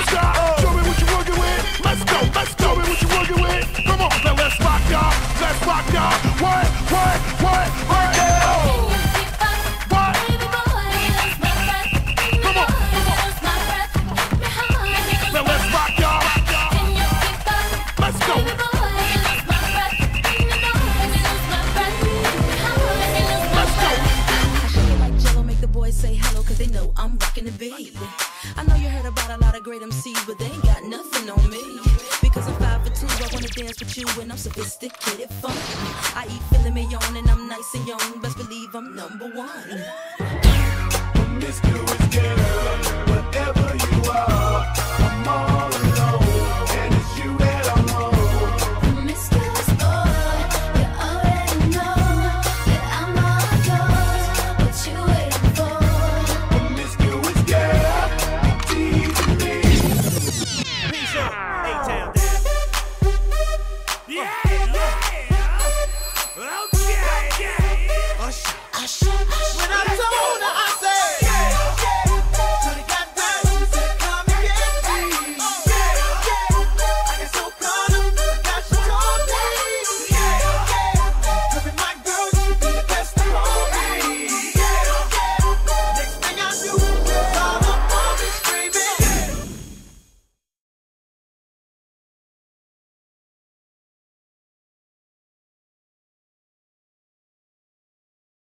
stop. Show me what you're working with. Let's go, let's go. Show me what you're working with. Come on, now let's rock, y'all. Let's rock, y'all. What? Say hello, cause they know I'm rocking the beat. I know you heard about a lot of great MCs, but they ain't got nothing on me. Because I'm 5'2", I wanna dance with you, and I'm sophisticated fun. I eat filet mignon, and I'm nice and young. Best believe I'm #1. Let's do it.